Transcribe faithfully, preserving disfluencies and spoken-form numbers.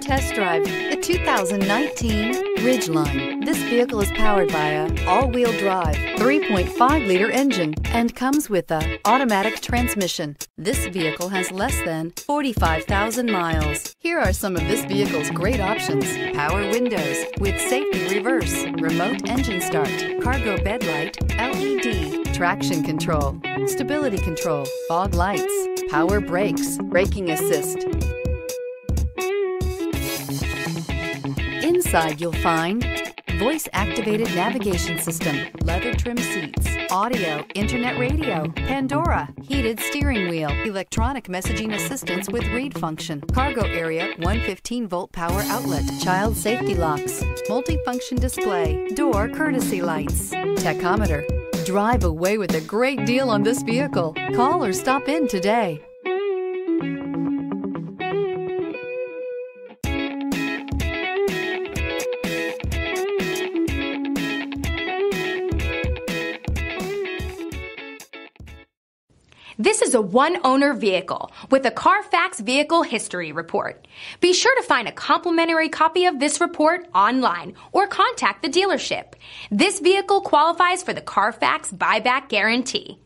test drive the two thousand nineteen Ridgeline. This vehicle is powered by a all-wheel drive three point five liter engine and comes with a automatic transmission. This vehicle has less than forty-five thousand miles. Here are some of this vehicle's great options: power windows with safety reverse, remote engine start, cargo bed light, L E D, traction control, stability control, fog lights, power brakes, braking assist. Inside you'll find voice-activated navigation system, leather trim seats, audio, internet radio, Pandora, heated steering wheel, electronic messaging assistance with read function, cargo area one fifteen volt power outlet, child safety locks, multifunction display, door courtesy lights, tachometer. Drive away with a great deal on this vehicle. Call or stop in today. This is a one-owner vehicle with a Carfax Vehicle History Report. Be sure to find a complimentary copy of this report online or contact the dealership. This vehicle qualifies for the Carfax Buyback Guarantee.